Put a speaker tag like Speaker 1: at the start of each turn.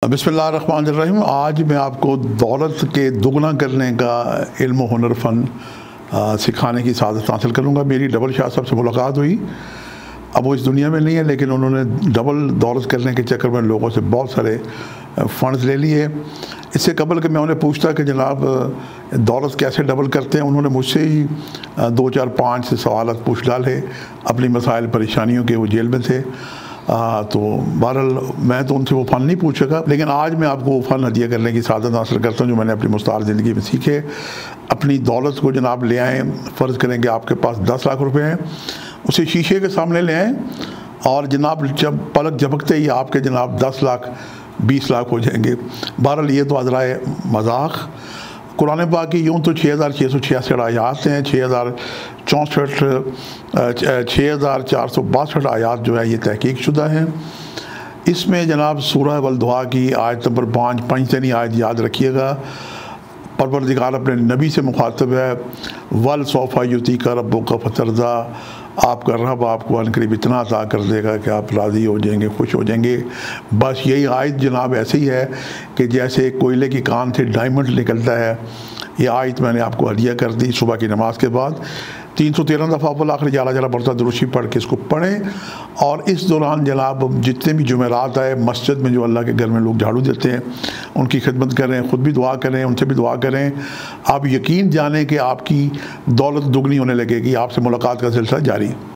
Speaker 1: बिस्मिल्लाहिर्रहमानिर्रहीम। आज मैं आपको दौलत के दुगना करने का इल्म हुनर फ़न सिखाने की सादत हासिल करूँगा। मेरी डबल शाह साहब से मुलाकात हुई। अब वो इस दुनिया में नहीं है, लेकिन उन्होंने डबल दौलत करने के चक्कर में लोगों से बहुत सारे फ़ंड्स ले लिए। इससे कबल कि मैं उन्हें पूछता कि जनाब दौलत कैसे डबल करते हैं, उन्होंने मुझसे ही 2 4 5 से सवाल पूछ डाले अपनी मसाइल परेशानियों के। वो जेल में थे। तो बहरहाल मैं तो उनसे वो फ़न नहीं पूछ सका, लेकिन आज मैं आपको वो फ़न हदिया करने की सादत हासिल करता हूँ जो मैंने अपनी मुस्तार ज़िंदगी में सीखे। अपनी दौलत को जनाब ले आएँ। फ़र्ज़ करें कि आपके पास 10 लाख रुपए हैं, उसे शीशे के सामने ले आएँ और जनाब जब पलक झपकते ही आपके जनाब 10 लाख 20 लाख हो जाएंगे। बहरहाल ये तो अज़राए मजाक। कुरान पाक की यूँ तो 6666 आयात हैं। 6462 आयात जो है ये तहकीक शुदा हैं। इसमें जनाब सूरह वल दुआ की आयत नंबर 5 पंचतनी आयत याद रखिएगा। परवरदिगार अपने नबी से मुखातब है, वल सौफा युती का रब्बो का फतरदा, आपका रब आपको अनकरीब इतना अता कर देगा कि आप राज़ी हो जाएंगे, खुश हो जाएंगे। बस यही आयत जनाब ऐसी है कि जैसे कोयले की कान से डायमंड निकलता है। ये आयत मैंने आपको हदिया कर दी सुबह की नमाज के बाद। 313 दफ़ा अव्वल आखिर जाला जाला बढ़ता दुरूशी पढ़ के इसको पढ़ें। और इस दौरान जनाब जितने भी जुमेरात आए मस्जिद में जो अल्लाह के घर में लोग झाड़ू देते हैं उनकी खिदमत करें, ख़ुद भी दुआ करें, उनसे भी दुआ करें। आप यकीन जानें कि आपकी दौलत दुगनी होने लगेगी। आपसे मुलाकात का सिलसिला जारी।